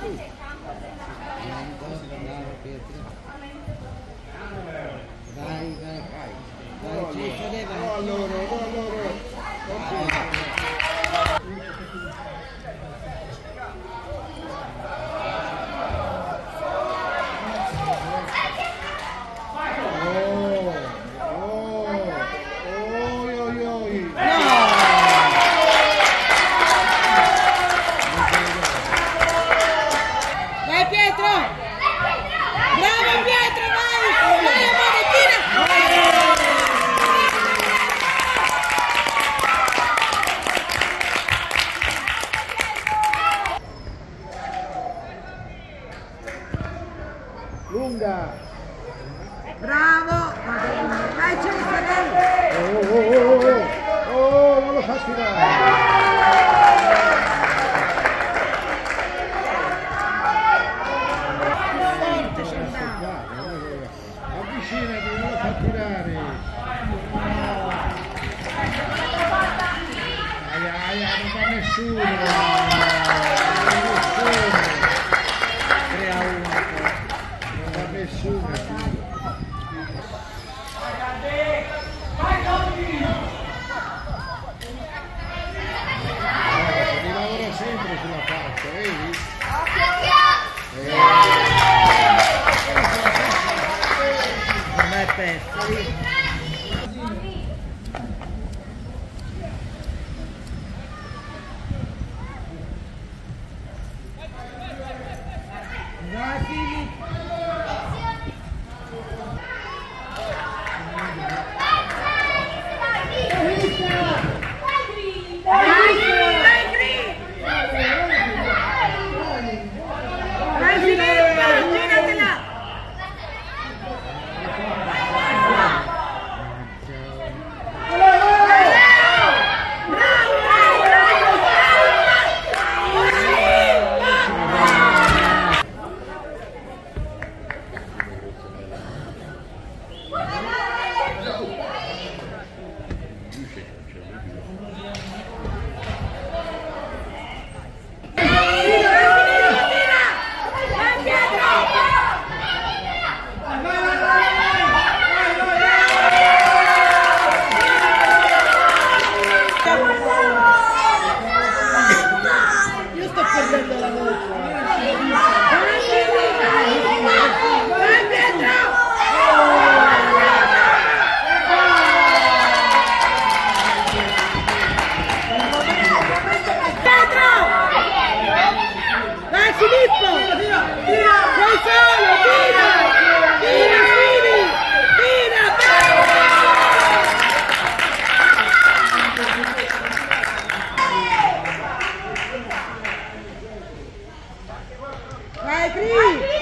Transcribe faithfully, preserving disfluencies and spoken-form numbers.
Vai, vai, vai. Vai, Cesare, vai. No, allora, no, allora. Vai Pietro! Bravo Pietro, vai! Vai amore, tira! Lunga! Bravo! Vai Cesare! Oh, oh, oh, oh, oh, non lo fa tirare! Avvicinati, non lo fa tirare! Aia, aia, non fa nessuno! tre a uno. Non fa nessuno! Si lavora sempre sulla faccia, vedi? Non è perso. Vai Filippo! Io sto perdendo la voce. Vai Pietro! Pietro! Vai Filippo! Sei solo, tira! Tira Fili! Tira! Vai Cri!